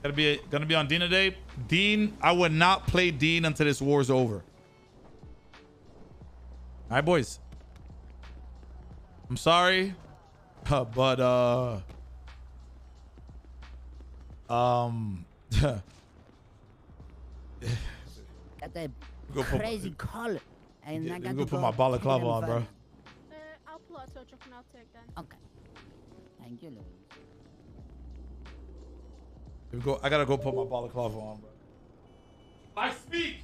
Gonna be on Dean today. Dean, I would not play Dean until this war's over. All right, boys. I'm sorry, but Got that crazy call, and I got to put my balaclava on, bro. I'll pull out Socho and I'll take then. Okay. Thank you, Louis. I gotta go put my balaclava on, bro. I speak.